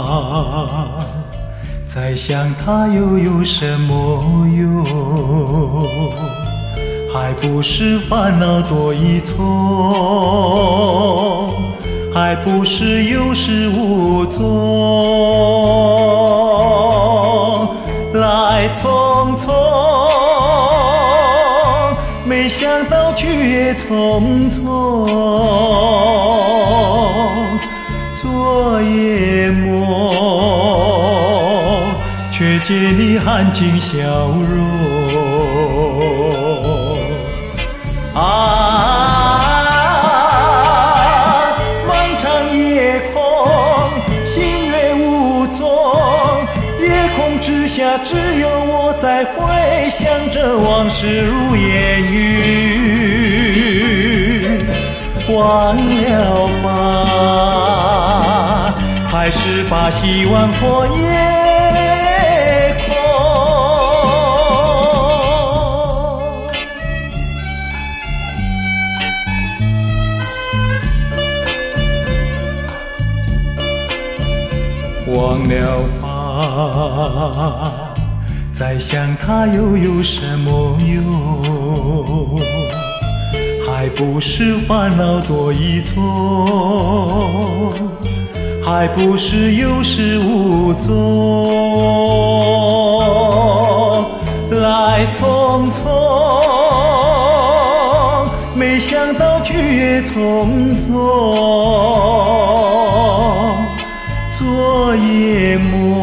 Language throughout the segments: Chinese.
再想他又有什么用？还不是烦恼多一重，还不是有始无终。来匆匆，没想到去也匆匆。昨夜梦，却见你含情笑容。漫长夜空，星月无踪，夜空之下只有我在回想着往事如烟云。忘了吧，还是把希望托夜空。忘了吧，再想他又有什么用？还不是烦恼多一重，还不是有始无终。来匆匆，没想到去也匆匆。昨夜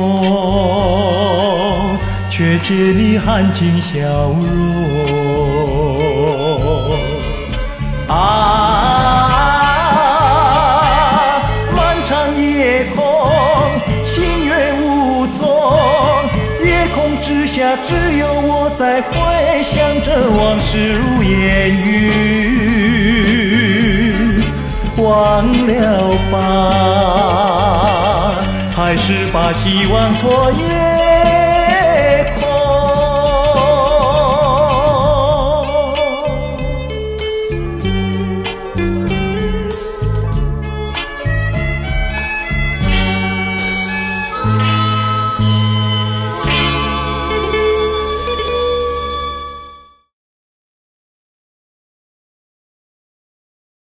梦，却见你含情笑容。漫长夜空，星月无踪，夜空之下只有我在回想着往事如烟云。忘了吧，还是把希望托夜